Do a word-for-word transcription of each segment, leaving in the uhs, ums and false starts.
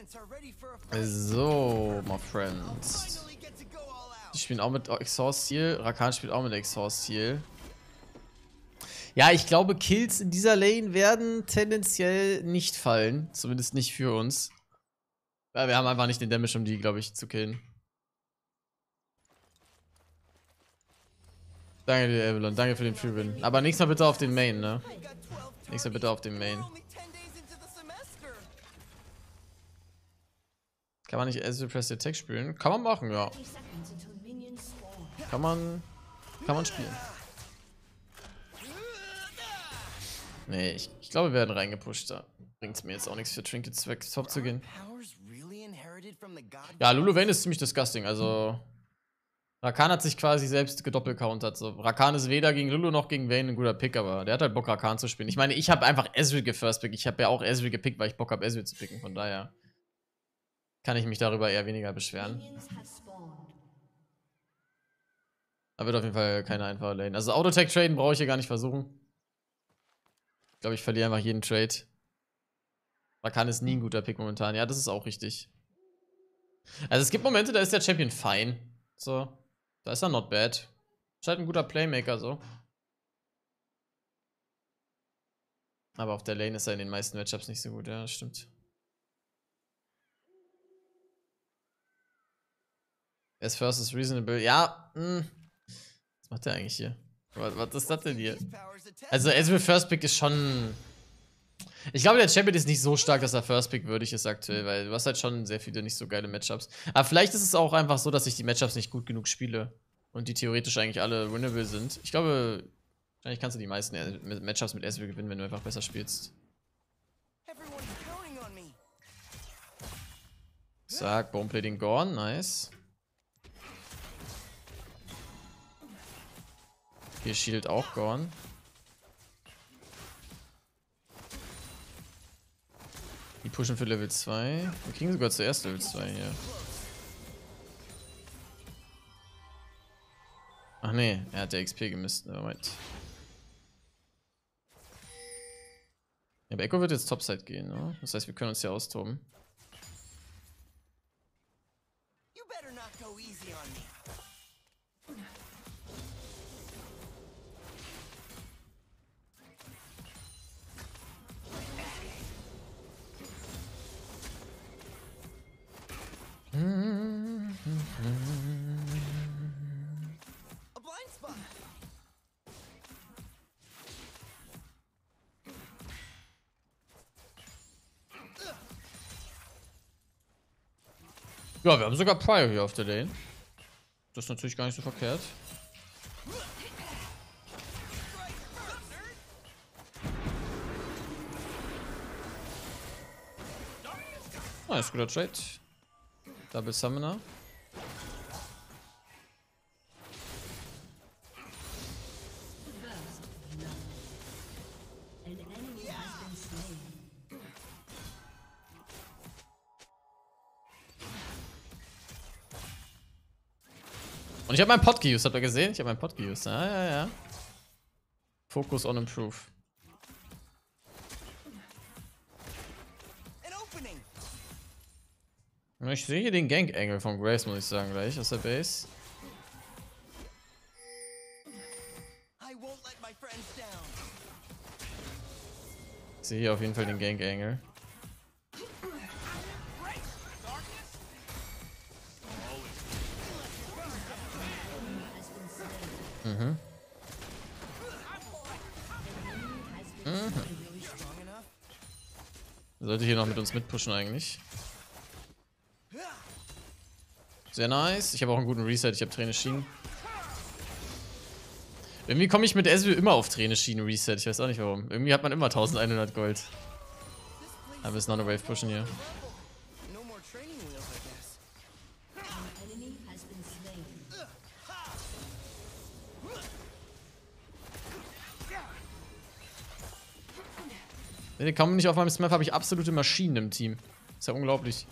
So, my friends. Die spielen auch mit Exhaust Heal. Rakan spielt auch mit Exhaust Heal. Ja, ich glaube, Kills in dieser Lane werden tendenziell nicht fallen. Zumindest nicht für uns. Ja, wir haben einfach nicht den Damage, um die, glaube ich, zu killen. Danke dir, Avalon. Danke für den Free Win. Aber nächstes Mal bitte auf den Main, ne? Nächstes Mal bitte auf den Main. Kann man nicht Ezreal Press Attack spielen? Kann man machen, ja. Kann man. Kann man spielen. Nee, ich, ich glaube, wir werden reingepusht. Da bringt es mir jetzt auch nichts für Trinkets weg, top zu gehen. Ja, Lulu Vayne ist ziemlich disgusting. Also. Rakan hat sich quasi selbst gedoppelcountert. So. Rakan ist weder gegen Lulu noch gegen Vayne ein guter Pick, aber der hat halt Bock, Rakan zu spielen. Ich meine, ich habe einfach Ezreal gefirstpickt. Ich habe ja auch Ezreal gepickt, weil ich Bock habe, Ezreal zu picken. Von daher kann ich mich darüber eher weniger beschweren. Da wird auf jeden Fall keine einfache Lane. Also Autotech-Traden brauche ich hier gar nicht versuchen. Ich glaube, ich verliere einfach jeden Trade. Rakan ist nie ein guter Pick momentan. Ja, das ist auch richtig. Also es gibt Momente, da ist der Champion fein. So. Da ist er not bad. Ist halt ein guter Playmaker, so. Aber auf der Lane ist er in den meisten Matchups nicht so gut, ja, das stimmt. S first is reasonable. Ja, mh. Was macht der eigentlich hier? Was, was ist das denn hier? Also, Ezreal First Pick ist schon. Ich glaube, der Champion ist nicht so stark, dass er First Pick würdig ist aktuell, weil du hast halt schon sehr viele nicht so geile Matchups. Aber vielleicht ist es auch einfach so, dass ich die Matchups nicht gut genug spiele und die theoretisch eigentlich alle winnable sind. Ich glaube, wahrscheinlich kannst du die meisten Matchups mit Ezreal gewinnen, wenn du einfach besser spielst. Sag, Boneplating gone, nice. Hier Shield auch gone. Die pushen für Level zwei. Wir kriegen sogar zuerst Level zwei hier. Ach nee, er hat der X P gemisst. Nevermind. Ja, aber Echo wird jetzt Topside gehen, ne? Das heißt, wir können uns hier austoben. Ja, wir haben sogar Prior hier auf der Lane. Das ist natürlich gar nicht so verkehrt. Ah, ist guter Trade. Double Summoner. Und ich habe meinen Pot geused, habt ihr gesehen? Ich habe meinen Pot geused. Ja, ja, ja. Focus on Improve. Ich sehe hier den Gank-Angle von Grace, muss ich sagen, gleich aus der Base. Ich sehe hier auf jeden Fall den Gank-Angle. Mhm. Mhm. Sollte hier noch mit uns mitpushen eigentlich. Sehr nice. Ich habe auch einen guten Reset. Ich habe Träne-Schienen. Irgendwie komme ich mit Ezreal immer auf Träne-Schienen-Reset. Ich weiß auch nicht warum. Irgendwie hat man immer elfhundert Gold. Aber wir müssen noch eine Wave pushen hier. Kaum nicht auf meinem Smurf habe ich absolute Maschinen im Team. Ist ja unglaublich.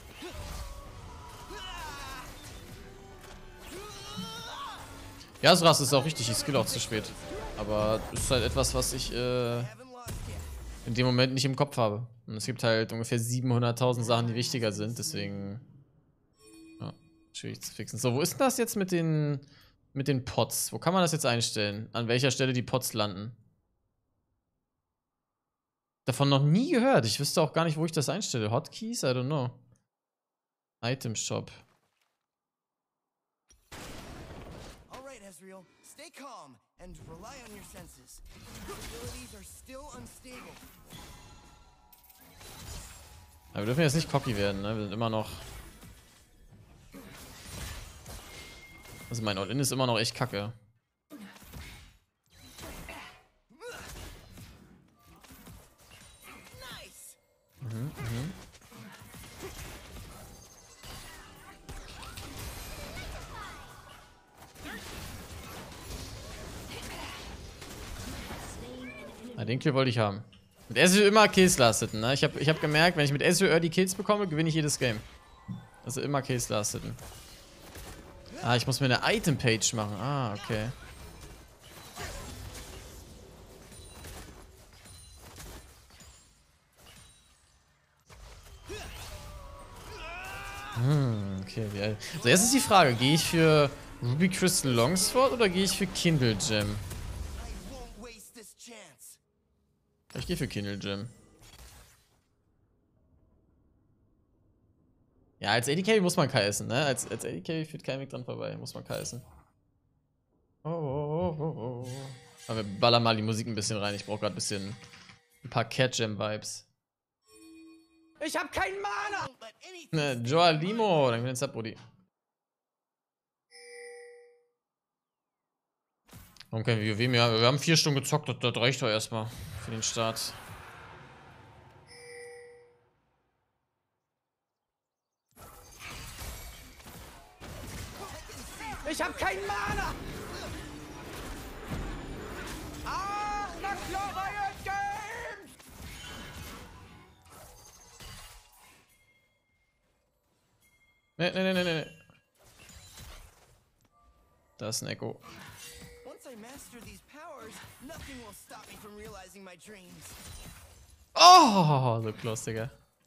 Ja, Sras ist auch richtig, ich skill auch zu spät. Aber das ist halt etwas, was ich äh, in dem Moment nicht im Kopf habe. Und es gibt halt ungefähr siebenhunderttausend Sachen, die wichtiger sind, deswegen ja, schwierig zu fixen. So, wo ist denn das jetzt mit den mit den Pots? Wo kann man das jetzt einstellen? An welcher Stelle die Pots landen? Davon noch nie gehört. Ich wüsste auch gar nicht, wo ich das einstelle. Hotkeys? I don't know. Item Shop. Alright, Ezreal, stay calm and rely on your senses. Your abilities are still unstable. Aber wir dürfen jetzt nicht cocky werden, ne? Wir sind immer noch. Also mein All-In ist immer noch echt kacke. Mhm, mhm. Ah, den Kill wollte ich haben. Mit Ezreal immer Kills lasteten, ne? Ich habe ich hab gemerkt, wenn ich mit Ezreal Early Kills bekomme, gewinne ich jedes Game. Also immer Kills lasteten. Ah, ich muss mir eine Item-Page machen. Ah, okay. Hm, okay. Wie, so, jetzt ist die Frage, gehe ich für Ruby Crystal Longsword oder gehe ich für Kindle Gem? Ich gehe für Kindle Gem. Ja, als A D Carry muss man K essen, ne? Als, als A D Carry führt kein Weg dran vorbei, muss man K essen. Oh, oh, oh, oh, oh. Aber wir ballern mal die Musik ein bisschen rein. Ich brauche gerade ein bisschen ein paar Cat Gem Vibes. Ich hab keinen Mana! Ne, Joa Limo, dann gewinnst du, Brudi. Warum können wir W W? Wir haben vier Stunden gezockt, das, das reicht doch erstmal für den Start. Ich hab keinen Mana! Ah, na klar, Riot Games! Ne, ne, ne, ne, ne. Da ist ein Echo. Oh, so close, Digga.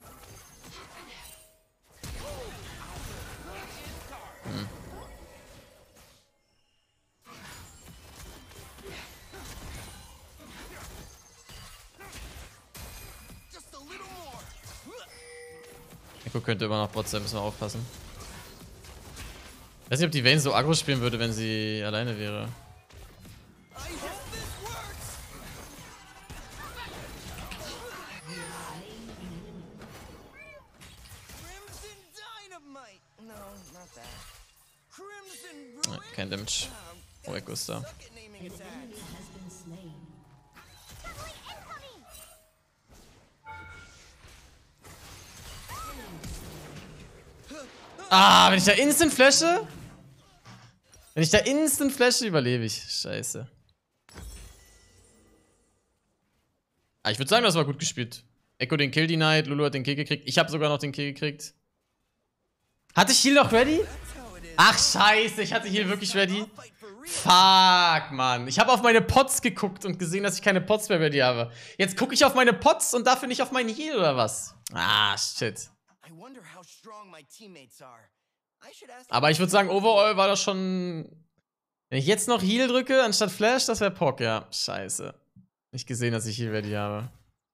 Hm. Echo könnte immer noch Bot sein, müssen wir aufpassen. Ich weiß nicht, ob die Vayne so aggro spielen würde, wenn sie alleine wäre. Ja, kein Damage. Oh, Echo ist da. Ah, wenn ich da instant flashe? Wenn ich da instant flashe, überlebe ich. Scheiße. Ah, ich würde sagen, das war gut gespielt. Echo den Kill denied, Lulu hat den Kill gekriegt. Ich habe sogar noch den Kill gekriegt. Hatte ich Heal noch ready? Ach, scheiße, ich hatte Heal wirklich ready. Fuck, Mann. Ich habe auf meine Pots geguckt und gesehen, dass ich keine Pots mehr ready habe. Jetzt gucke ich auf meine Pots und dafür nicht auf meinen Heal, oder was? Ah, shit. Aber ich würde sagen, overall war das schon... Wenn ich jetzt noch Heal drücke, anstatt Flash, das wäre Pock, ja. Scheiße. Nicht gesehen, dass ich Heal ready habe.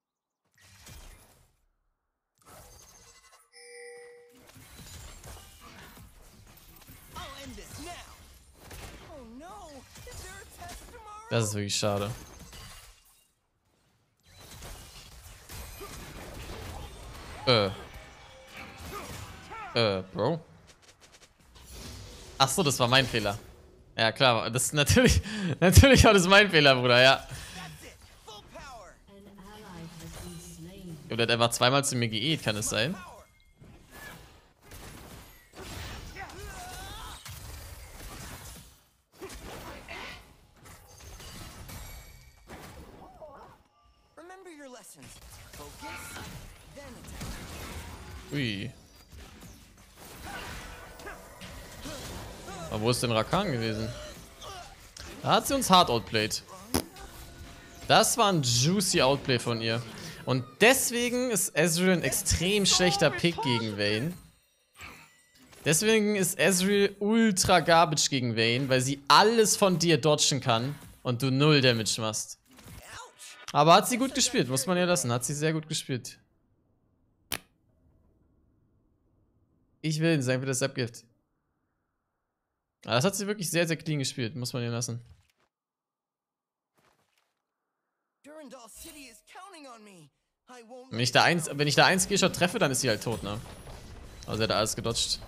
Das ist wirklich schade. Äh. Äh, Bro. Ach so, das war mein Fehler. Ja, klar, das ist natürlich, natürlich war das mein Fehler, Bruder, ja. Und der hat einfach zweimal zu mir geäht, kann es sein? Ui. Aber wo ist denn Rakan gewesen? Da hat sie uns hart outplayed. Das war ein juicy Outplay von ihr. Und deswegen ist Ezreal ein extrem schlechter Pick gegen Vayne. Deswegen ist Ezreal ultra garbage gegen Vayne, weil sie alles von dir dodgen kann und du null Damage machst. Aber hat sie gut gespielt, muss man ihr lassen. Hat sie sehr gut gespielt. Ich will ihn sagen, wie das abgibt. Aber das hat sie wirklich sehr, sehr clean gespielt, muss man ihr lassen. Wenn ich da eins, wenn ich da eins G-Shot treffe, dann ist sie halt tot, ne? Aber sie hat alles gedodged.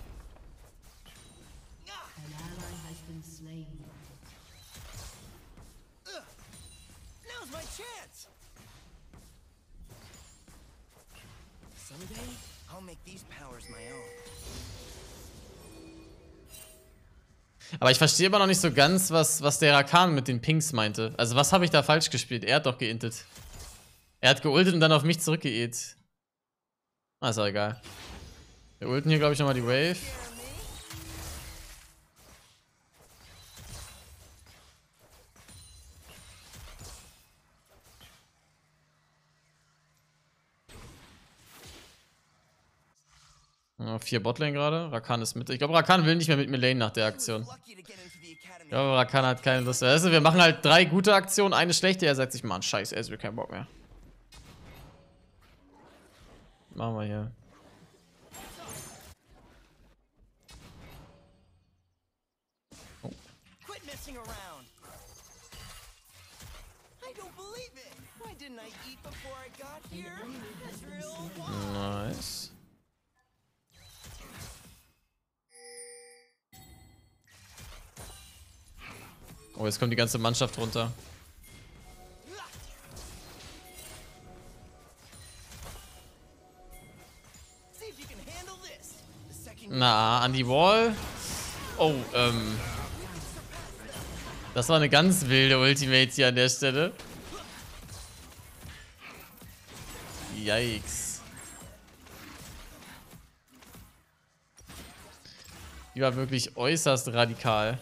Aber ich verstehe immer noch nicht so ganz, was, was der Rakan mit den Pings meinte. Also was habe ich da falsch gespielt? Er hat doch geintet. Er hat geultet und dann auf mich zurückgeäht. Ah, ist auch egal. Wir ulten hier, glaube ich, nochmal die Wave. Ja, vier Botlane gerade. Rakan ist mit. Ich glaube, Rakan will nicht mehr mit mir lane nach der Aktion. Ich glaube, Rakan hat keine Lust. Also, wir machen halt drei gute Aktionen, eine schlechte. Er sagt sich, Mann, scheiße, er will keinen Bock mehr. Machen wir hier. Oh. Nice. Oh, jetzt kommt die ganze Mannschaft runter. Na, an die Wall. Oh, ähm. Das war eine ganz wilde Ultimate hier an der Stelle. Yikes. Die war wirklich äußerst radikal.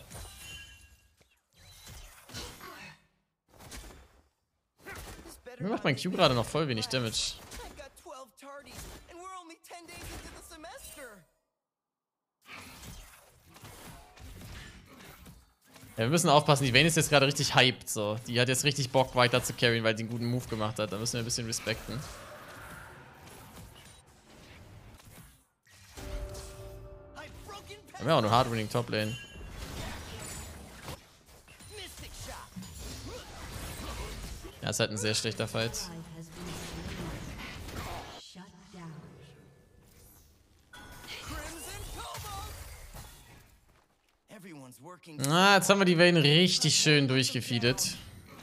Mir macht mein Q gerade noch voll wenig Damage. Ja, wir müssen aufpassen, die Vayne ist jetzt gerade richtig hyped, so. Die hat jetzt richtig Bock weiter zu carryen, weil sie einen guten Move gemacht hat. Da müssen wir ein bisschen respekten. Wir haben ja auch eine Hardwinning Toplane. Ja, ist halt ein sehr schlechter Fight. Ah, jetzt haben wir die Vayne richtig schön durchgefeedet.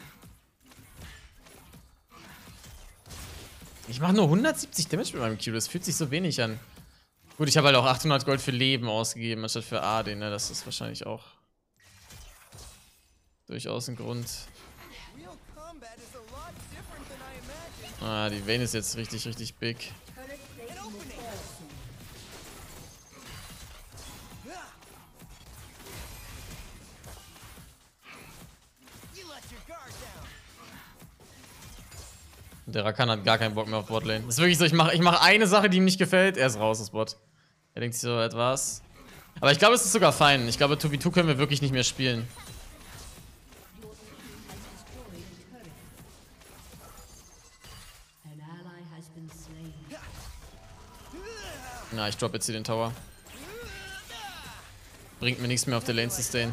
Ich mache nur hundertsiebzig Damage mit meinem Q, das fühlt sich so wenig an. Gut, ich habe halt auch achthundert Gold für Leben ausgegeben, anstatt für A D, ne? Das ist wahrscheinlich auch durchaus ein Grund. Ah, die Vayne ist jetzt richtig, richtig big. Und der Rakan hat gar keinen Bock mehr auf Botlane. Das ist wirklich so, ich mache ich mach eine Sache, die ihm nicht gefällt, er ist raus, das Bot. Er denkt sich so etwas. Aber ich glaube, es ist sogar fein. Ich glaube, zwei gegen zwei können wir wirklich nicht mehr spielen. Na, ich drop jetzt hier den Tower. Bringt mir nichts mehr auf der Lane zu stayen.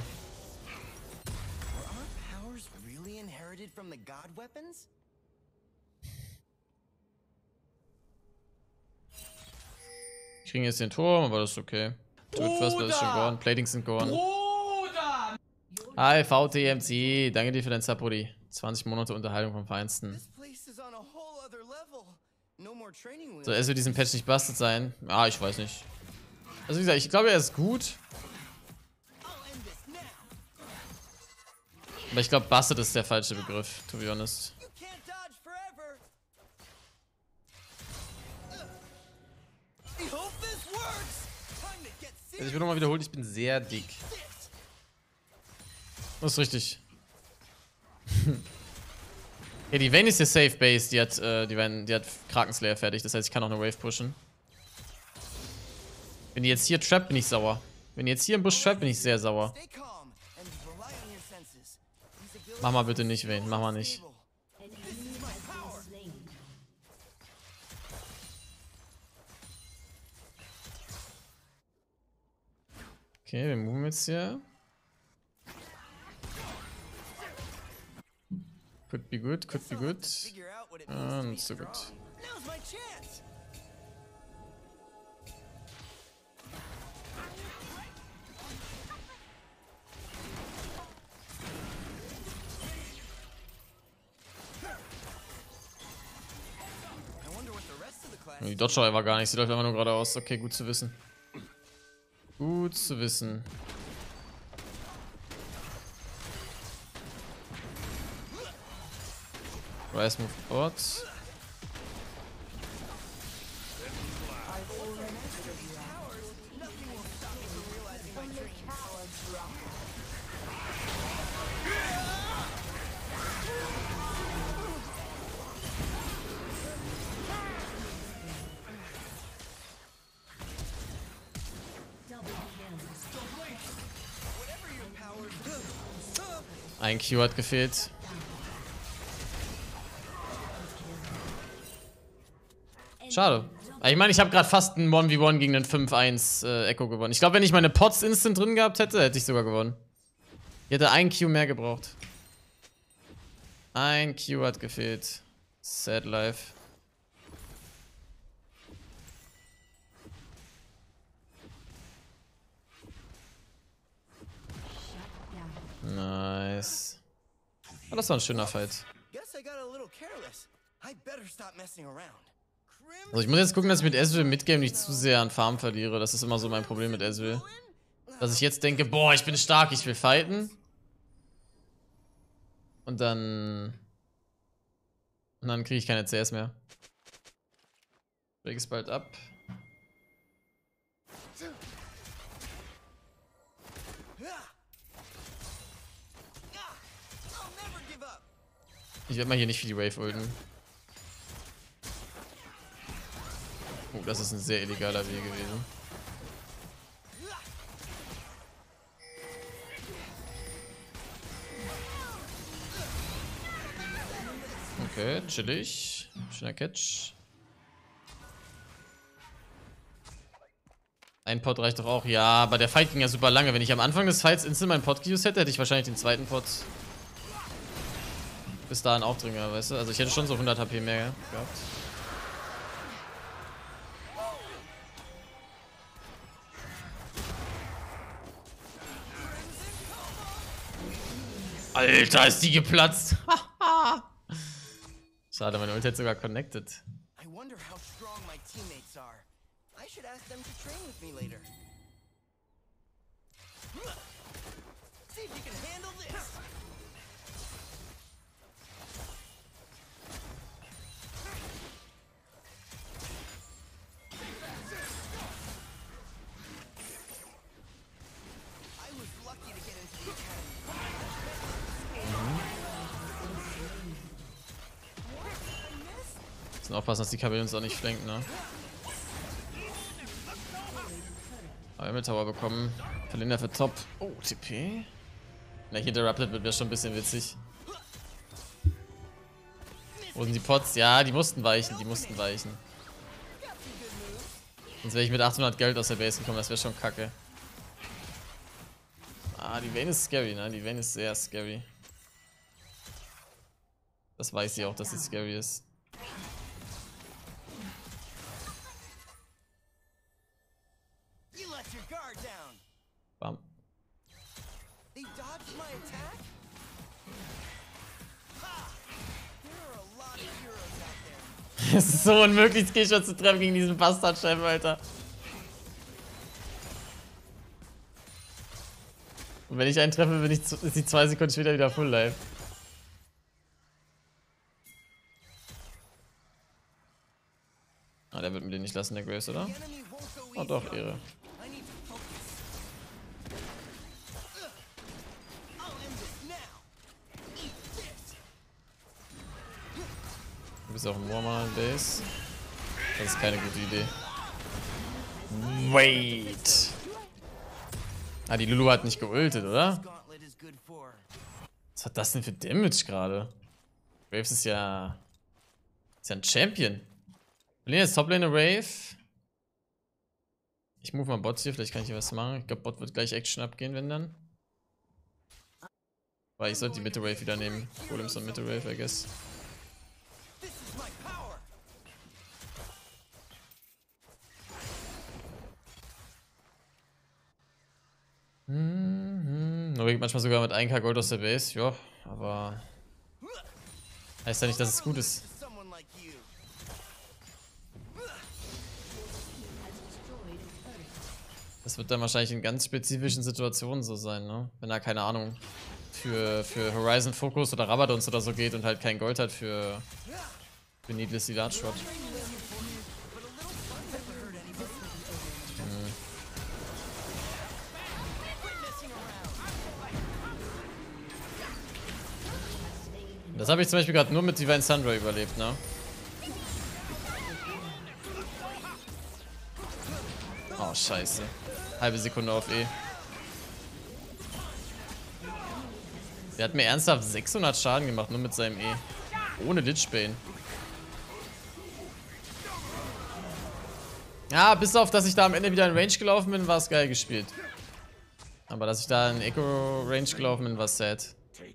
Ich kriege jetzt den Turm, aber das ist okay. Tut First Blood ist schon geworden. Platings sind geworden. Bruder! Hi, V T M C. Danke dir für dein Sub, Brudi. zwanzig Monate Unterhaltung vom Feinsten. So, er soll diesen Patch nicht busted sein. Ah, ich weiß nicht. Also wie gesagt, ich glaube, er ist gut. Aber ich glaube, busted ist der falsche Begriff, to be honest. Also ich will nochmal wiederholen, ich bin sehr dick. Das ist richtig. Ja, die Vayne ist hier safe Base. Die hat, äh, die, Vayne, die hat Krakenslayer fertig. Das heißt, ich kann auch eine Wave pushen. Wenn die jetzt hier trappt, bin ich sauer. Wenn die jetzt hier im Busch trappt, bin ich sehr sauer. Mach mal bitte nicht, Vayne. Mach mal nicht. Okay, wir moven jetzt hier. Could be good, could be good. Ah, nicht so gut. Die Dodge war gar nicht, sie läuft einfach nur geradeaus. Okay, gut zu wissen. Gut zu wissen. Rise move bot. Ein Q hat gefehlt. Schade. Ich meine, ich habe gerade fast ein eins gegen eins gegen einen fünf eins äh, Echo gewonnen. Ich glaube, wenn ich meine Pots instant drin gehabt hätte, hätte ich sogar gewonnen. Ich hätte ein Q mehr gebraucht. Ein Q hat gefehlt. Sad life. Nice. Oh, das war ein schöner Fight. Also ich muss jetzt gucken, dass ich mit Ezreal im Midgame nicht zu sehr an Farm verliere. Das ist immer so mein Problem mit Ezreal. Dass ich jetzt denke, boah, ich bin stark, ich will fighten. Und dann... Und dann kriege ich keine C S mehr. Break ist bald ab. Ich werde mal hier nicht für die Wave ulten. Oh, das ist ein sehr illegaler Weg gewesen. Okay, chillig. Schöner Catch. Ein Pot reicht doch auch. Ja, aber der Fight ging ja super lange. Wenn ich am Anfang des Fights instant meinen Pot geused hätte, hätte ich wahrscheinlich den zweiten Pot bis dahin auch drin gehabt, weißt du? Also ich hätte schon so hundert H P mehr gehabt. Alter, ist die geplatzt. Schade, meine Ult hat sogar connected. I wonder how strong my teammates are. I should ask them to train with me later. See if you can handle this. I was lucky to get into the academy. Müssen aufpassen, dass die Kabel uns auch nicht flanken, ne? Aber Tower bekommen. Verlinder für Top. Oh, T P. Na, hier interrupted wird wäre schon ein bisschen witzig. Wo sind die Pots? Ja, die mussten weichen, die mussten weichen. Sonst wäre ich mit achthundert Geld aus der Base gekommen, das wäre schon kacke. Ah, die Vayne ist scary, ne? Die Vayne ist sehr scary. Das weiß sie auch, dass sie scary ist. Bam. Es ist so unmöglich, Skillshot zu treffen gegen diesen Bastard-Chef, Alter. Und wenn ich einen treffe, bin ich ist die zwei Sekunden später wieder full life. Ah, der wird mir den nicht lassen, der Graves, oder? Oh doch, Ehre. bist auch ein Warhammer Base. Das ist keine gute Idee. Wait. Ah, die Lulu hat nicht geultet, oder? Was hat das denn für Damage gerade? Graves ist ja... Ist ja ein Champion. Wir verlieren jetzt Toplane Rave. Ich move mal Bots hier, vielleicht kann ich hier was machen. Ich glaube, Bot wird gleich Action abgehen, wenn dann. Weil ich sollte die Mitte Wave wieder nehmen. Golems und Mitte Wave, I guess. Mhm. Nur manchmal sogar mit ein K Gold aus der Base, ja, aber heißt ja nicht, dass es gut ist. Das wird dann wahrscheinlich in ganz spezifischen Situationen so sein, ne? Wenn er, keine Ahnung, für, für Horizon Focus oder Rabadons oder so geht und halt kein Gold hat für, für Needlessly Large Shot. Hm. Das habe ich zum Beispiel gerade nur mit Divine Sunray überlebt, ne? Oh, scheiße. Halbe Sekunde auf E. Der hat mir ernsthaft sechshundert Schaden gemacht, nur mit seinem E. Ohne Lichbane. Ja, bis auf, dass ich da am Ende wieder in Range gelaufen bin, war es geil gespielt. Aber dass ich da in Echo-Range gelaufen bin, war sad.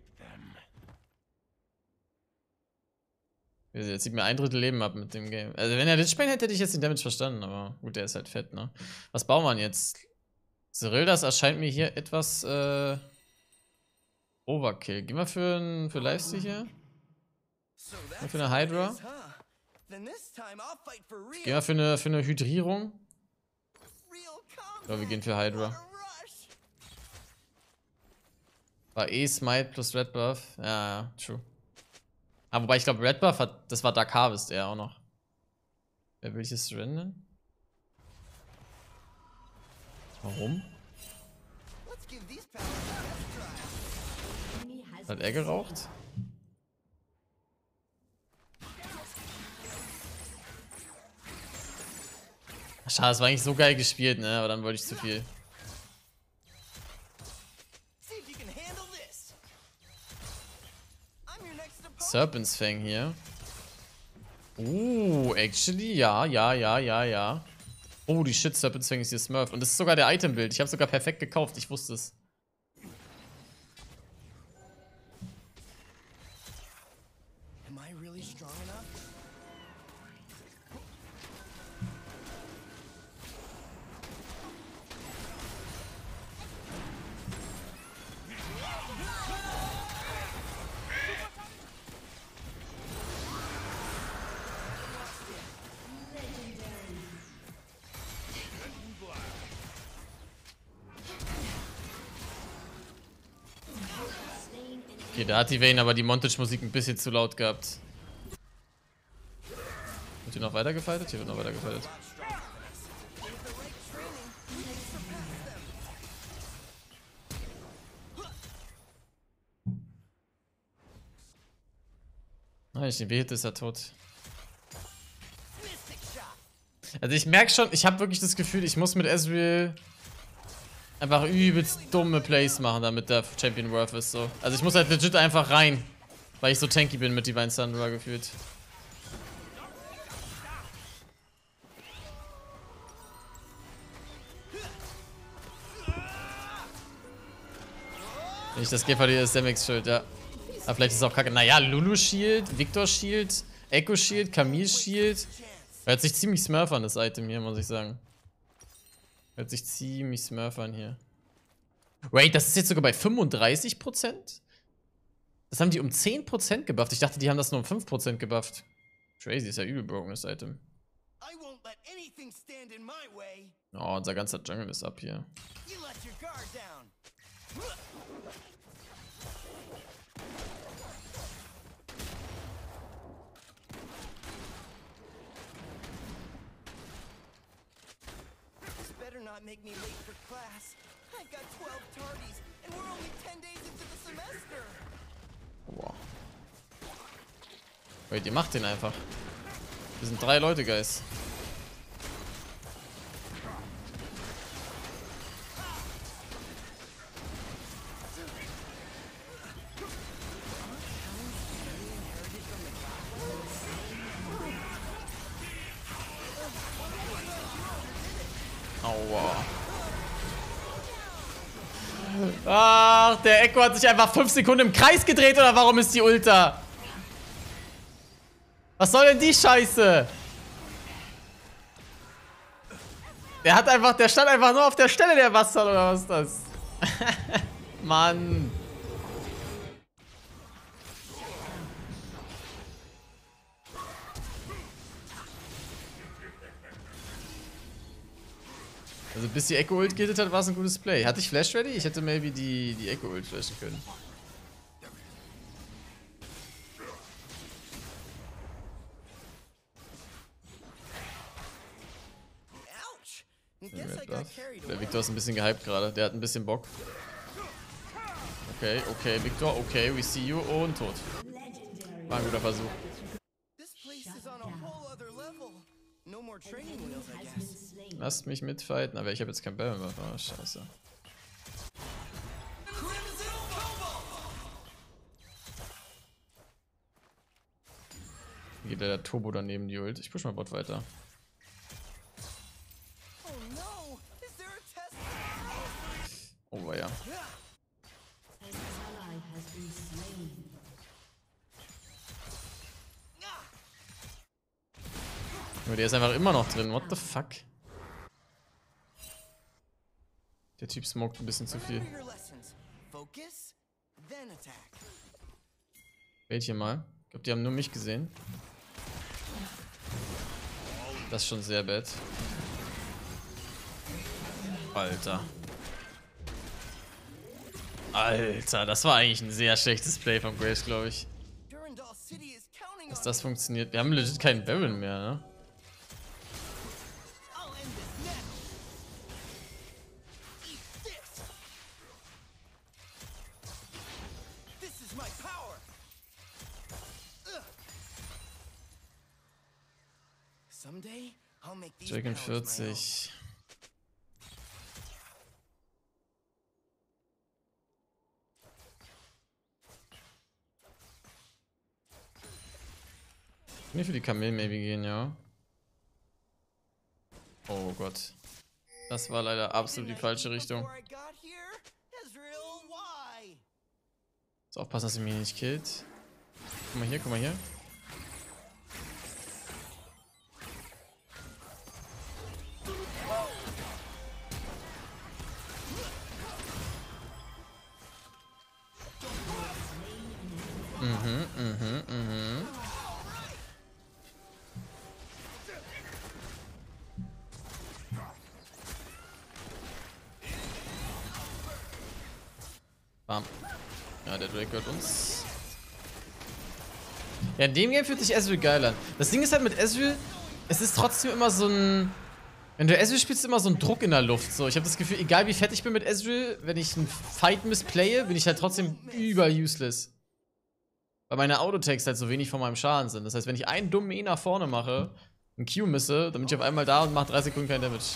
Jetzt sieht mir ein Drittel Leben ab mit dem Game. Also wenn er Lichbane hätte, hätte ich jetzt den Damage verstanden, aber gut, der ist halt fett, ne? Was bauen wir jetzt? Cyrildas erscheint mir hier etwas äh, Overkill. Gehen wir für, ein, für Lifesteal hier? Gehen wir für eine Hydra? Gehen wir für eine, für eine Hydrierung? Ja, wir gehen für Hydra. War eh Smite plus Red Buff. Ja, ja, true. Aber wobei ich glaube, Red Buff hat, das war Dark Harvest eher auch noch. Wer will ich surrendern? Warum? Hat er geraucht? Schade, es war eigentlich so geil gespielt, ne? Aber dann wollte ich zu viel. Serpent's Fang hier. Uh, actually, ja, ja, ja, ja, ja. Oh, die Shit, Serpent's Fang ist hier Smurf. Und das ist sogar der Item-Bild. Ich habe sogar perfekt gekauft, ich wusste es. Okay, da hat die Vayne aber die Montage-Musik ein bisschen zu laut gehabt. Wird hier noch weiter gefightet? Hier wird noch weiter gefightet. Ah, ich den W-Hit ist er tot. Also ich merke schon, ich habe wirklich das Gefühl, ich muss mit Ezreal einfach übelst dumme Plays machen, damit der Champion worth ist. So. Also ich muss halt legit einfach rein, weil ich so tanky bin mit Divine Sunray gefühlt. Wenn ich das G V D ist, der Mix schuld, ja. Aber vielleicht ist es auch kacke. Naja, Lulu Shield, Victor Shield, Echo Shield, Camille Shield. Hört sich ziemlich Smurf an, das Item hier, muss ich sagen. Hört sich ziemlich Smurf an hier. Wait, das ist jetzt sogar bei fünfunddreißig Prozent? Das haben die um zehn Prozent gebufft. Ich dachte, die haben das nur um fünf Prozent gebufft. Crazy, ist ja übel broken, das Item. Oh, unser ganzer Jungle ist ab hier. Make me late for class. I've got twelve tardies and we're only ten days into the semester. Wow. Wait, ihr macht den einfach. Wir sind drei Leute, Guys. Aua. Ach, der Echo hat sich einfach fünf Sekunden im Kreis gedreht, oder warum ist die Ulta? Was soll denn die Scheiße? Der hat einfach, der stand einfach nur auf der Stelle, der Bastard, oder was ist das? Mann. Also bis die Echo-Ult gehittet hat, war es ein gutes Play. Hatte ich Flash ready? Ich hätte maybe die, die Echo-Ult flashen können. Der Victor ist ein bisschen gehypt gerade. Der hat ein bisschen Bock. Okay, okay, Victor, okay, we see you. Und tot. War ein guter Versuch. Lasst mich mitfighten, aber ich habe jetzt kein Bell mehr. Oh, scheiße. Wie geht der Turbo daneben die Ult? Ich push mal Bot weiter. Oh, war ja. Aber der ist einfach immer noch drin. What the fuck? Der Typ smoked ein bisschen zu viel. Wait hier mal. Ich glaube, die haben nur mich gesehen. Das ist schon sehr bad. Alter. Alter, das war eigentlich ein sehr schlechtes Play von Graves, glaube ich. Dass das funktioniert. Wir haben legit keinen Baron mehr, ne? Dragon vierzig. Nicht für die Kamel maybe gehen, ja. Oh Gott. Das war leider absolut die falsche Richtung. Muss aufpassen, dass er mich nicht killt. Guck mal hier, guck mal hier. Mhm, mhm, mhm. Bam. Ja, der Drake gehört uns. Ja, in dem Game fühlt sich Ezreal geil an. Das Ding ist halt mit Ezreal, es ist trotzdem immer so ein... Wenn du Ezreal spielst, ist immer so ein Druck in der Luft. So, ich habe das Gefühl, egal wie fett ich bin mit Ezreal, wenn ich einen Fight missplaye, bin ich halt trotzdem über useless. Weil meine Autotags halt so wenig von meinem Schaden sind. Das heißt, wenn ich einen dummen E nach vorne mache, einen Q misse, dann bin ich auf einmal da und mache drei Sekunden kein Damage.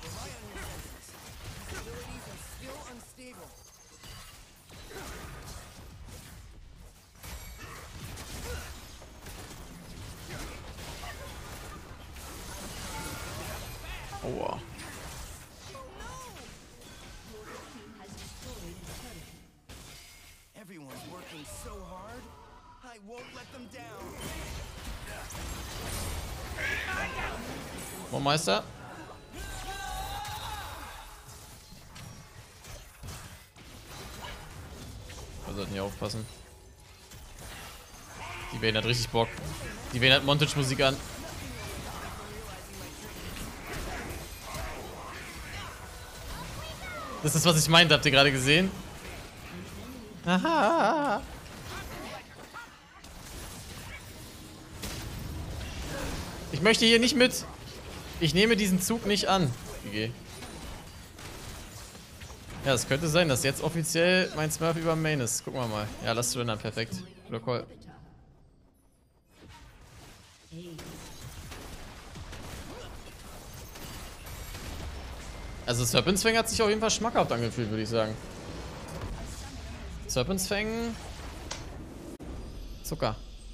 Aua. Oh, Meister. Wir sollten hier aufpassen. Die Vayne hat richtig Bock. Die Vayne hat Montage-Musik an. Das ist, was ich meinte. Habt ihr gerade gesehen? Aha. Ich möchte hier nicht mit. Ich nehme diesen Zug nicht an. G G. Ja, es könnte sein, dass jetzt offiziell mein Smurf über Main ist. Gucken wir mal. Ja, lass du dann perfekt. Oder Call. Also Serpent's Fang hat sich auf jeden Fall schmackhaft angefühlt, würde ich sagen. Serpent's Fang. Zucker.